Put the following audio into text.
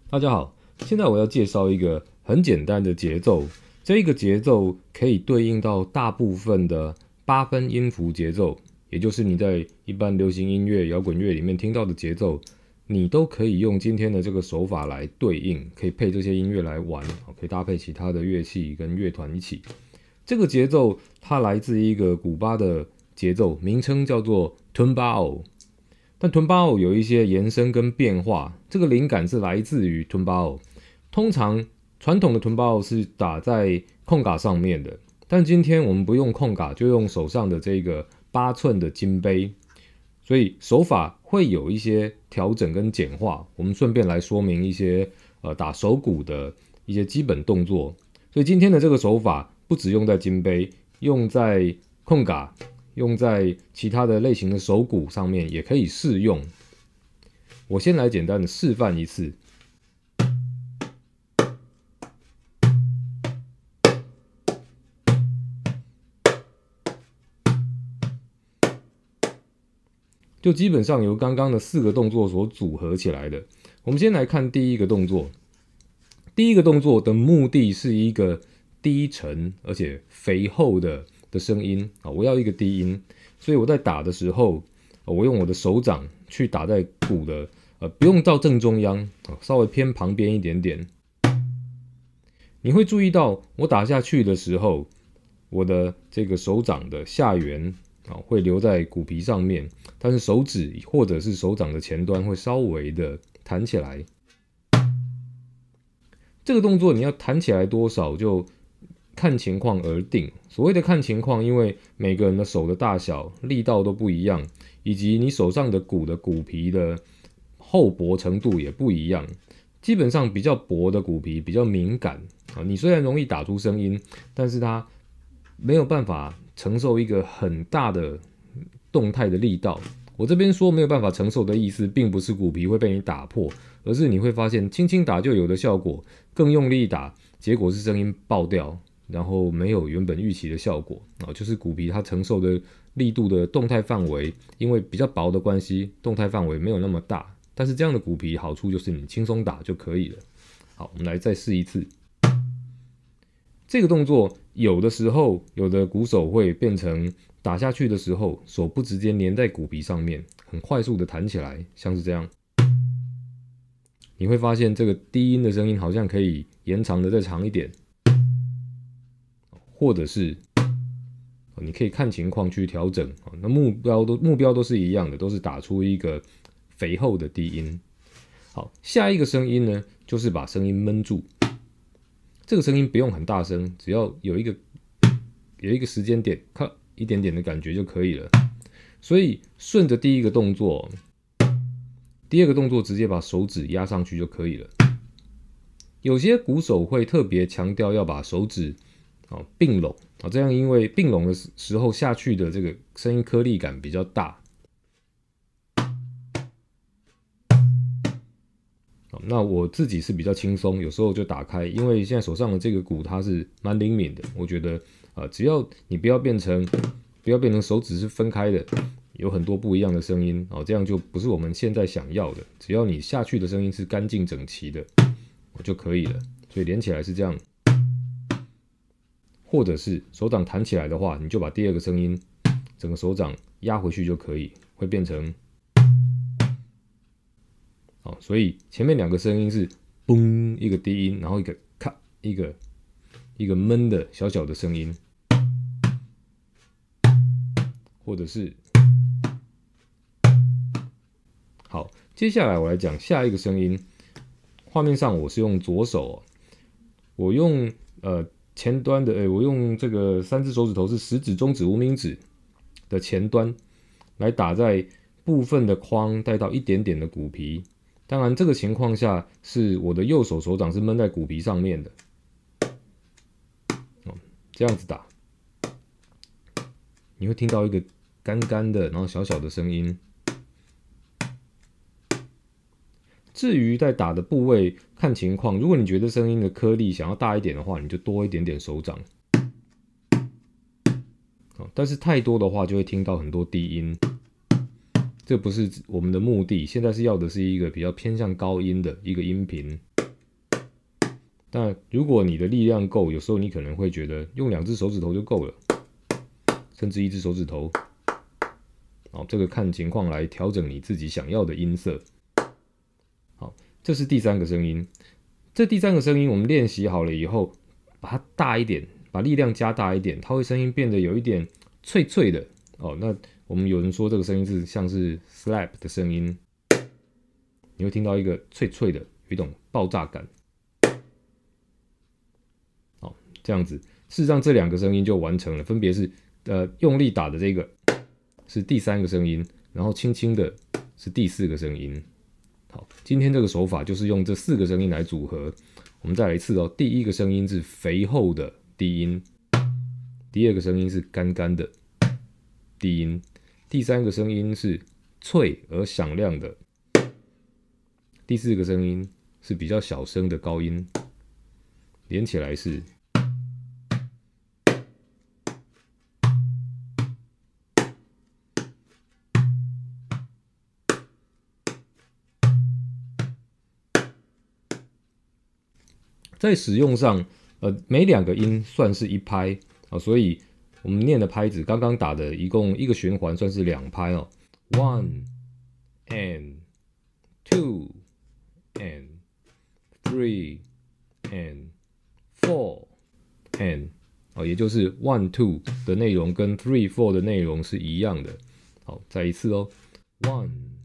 大家好，现在我要介绍一个很简单的节奏，这个节奏可以对应到大部分的8分音符节奏，也就是你在一般流行音乐、摇滚乐里面听到的节奏，你都可以用今天的这个手法来对应，可以配这些音乐来玩，可以搭配其他的乐器跟乐团一起。这个节奏它来自一个古巴的节奏，名称叫做 Tumbao。但 Tumbao 有一些延伸跟变化，这个灵感是来自于 Tumbao。通常传统的 Tumbao 是打在空嘎上面的，但今天我们不用空嘎，就用手上的这个8寸的金杯，所以手法会有一些调整跟简化。我们顺便来说明一些打手鼓的一些基本动作。所以今天的这个手法不只用在金杯，用在空嘎，用在其他的类型的手鼓上面也可以适用。我先来简单的示范一次。就基本上由刚刚的4个动作所组合起来的。我们先来看第一个动作。第一个动作的目的是一个低沉而且肥厚的声音，我要一个低音，所以我在打的时候，我用我的手掌去打在鼓的，不用到正中央，稍微偏旁边一点点。你会注意到我打下去的时候，我的这个手掌的下缘会留在鼓皮上面，但是手指或者是手掌的前端会稍微的弹起来。这个动作你要弹起来多少就看情况而定。所谓的看情况，因为每个人的手的大小、力道都不一样，以及你手上的鼓的鼓皮的厚薄程度也不一样。基本上比较薄的鼓皮比较敏感，你虽然容易打出声音，但是它没有办法承受一个很大的动态的力道。我这边说没有办法承受的意思，并不是鼓皮会被你打破，而是你会发现轻轻打就有的效果，更用力打，结果是声音爆掉，然后没有原本预期的效果。就是鼓皮它承受的力度的动态范围，因为比较薄的关系，动态范围没有那么大。但是这样的鼓皮好处就是你轻松打就可以了。好，我们来再试一次。这个动作有的时候，有的鼓手会变成打下去的时候，手不直接粘在鼓皮上面，很快速的弹起来，像是这样。你会发现这个低音的声音好像可以延长的再长一点，或者是你可以看情况去调整。那目标都是一样的，都是打出一个肥厚的低音。好，下一个声音呢，就是把声音闷住。这个声音不用很大声，只要有一个时间点，咔一点点的感觉就可以了。所以顺着第一个动作，第二个动作直接把手指压上去就可以了。有些鼓手会特别强调要把手指并拢，这样因为并拢的时候下去的这个声音颗粒感比较大。那我自己是比较轻松，有时候就打开，因为现在手上的这个鼓它是蛮灵敏的，我觉得只要你不要变成手指是分开的，有很多不一样的声音这样就不是我们现在想要的。只要你下去的声音是干净整齐的，就可以了。所以连起来是这样，或者是手掌弹起来的话，你就把第二个声音整个手掌压回去就可以，会变成。所以前面2个声音是嘣一个低音，然后一个咔一个闷的小小的声音，或者是好。接下来我来讲下一个声音。画面上我是用左手，我用前端的我用这个3只手指头是食指、中指、无名指的前端来打在部分的框，带到一点点的鼓皮。当然，这个情况下是我的右手手掌是闷在鼓皮上面的，这样子打，你会听到一个干干的，然后小小的声音。至于在打的部位，看情况，如果你觉得声音的颗粒想要大一点的话，你就多一点点手掌。但是太多的话，就会听到很多低音。 这不是我们的目的。现在是要的是一个比较偏向高音的一个音频。但如果你的力量够，有时候你可能会觉得用2只手指头就够了，甚至1只手指头。好，这个看情况来调整你自己想要的音色。好，这是第3个声音。这第3个声音我们练习好了以后，把它大一点，把力量加大一点，它会声音变得有一点脆脆的。那我们有人说这个声音是像是 slap 的声音，你会听到一个脆脆的，有一种爆炸感。好，这样子，事实上这2个声音就完成了，分别是用力打的这个是第3个声音，然后轻轻的是第4个声音。好，今天这个手法就是用这4个声音来组合。我们再来一次哦，第1个声音是肥厚的低音，第2个声音是干干的低音，第3个声音是脆而响亮的，第4个声音是比较小声的高音，连起来是。在使用上，每2个音算是1拍啊，所以我们念的拍子，刚刚打的一共1个循环算是2拍哦 ，1 and 2 and 3 and 4 and 也就是 1 2的内容跟3 4的内容是一样的。好，再一次哦 ，1